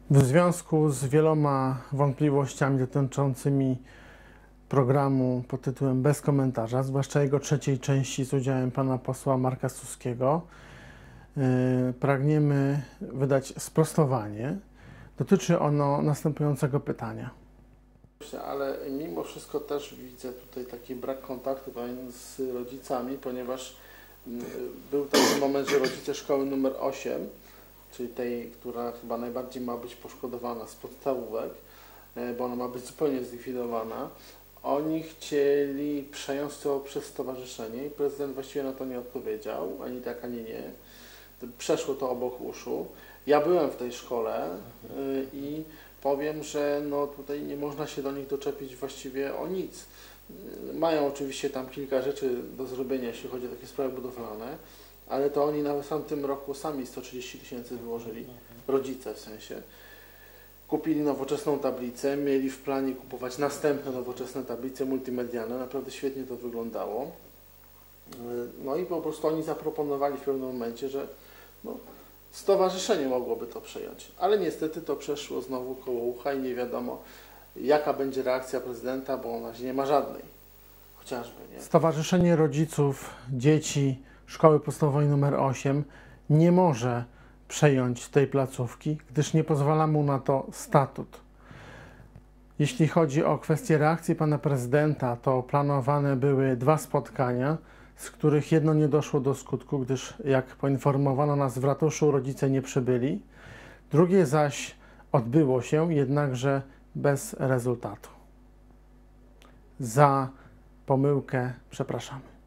W związku z wieloma wątpliwościami dotyczącymi programu pod tytułem Bez komentarza, zwłaszcza jego trzeciej części z udziałem pana posła Marka Suskiego, pragniemy wydać sprostowanie. Dotyczy ono następującego pytania. Ale mimo wszystko też widzę tutaj taki brak kontaktu z rodzicami, ponieważ był taki moment, że rodzice szkoły numer 8, czyli tej, która chyba najbardziej ma być poszkodowana z podstawówek, bo ona ma być zupełnie zlikwidowana, oni chcieli przejąć to przez stowarzyszenie i prezydent właściwie na to nie odpowiedział, ani tak, ani nie. Przeszło to obok uszu. Ja byłem w tej szkole i powiem, że no tutaj nie można się do nich doczepić właściwie o nic. Mają oczywiście tam kilka rzeczy do zrobienia, jeśli chodzi o takie sprawy budowlane, ale to oni nawet w tamtym roku sami 130 000 wyłożyli, rodzice w sensie. Kupili nowoczesną tablicę, mieli w planie kupować następne nowoczesne tablice multimedialne, naprawdę świetnie to wyglądało. No i po prostu oni zaproponowali w pewnym momencie, że no, stowarzyszenie mogłoby to przejąć, ale niestety to przeszło znowu koło ucha i nie wiadomo, jaka będzie reakcja prezydenta, bo na razie nie ma żadnej, chociażby. Nie? Stowarzyszenie Rodziców Dzieci Szkoły Podstawowej nr 8 nie może przejąć tej placówki, gdyż nie pozwala mu na to statut. Jeśli chodzi o kwestię reakcji pana prezydenta, to planowane były 2 spotkania, z których jedno nie doszło do skutku, gdyż jak poinformowano nas w ratuszu, rodzice nie przybyli. Drugie zaś odbyło się, jednakże bez rezultatu. Za pomyłkę przepraszamy.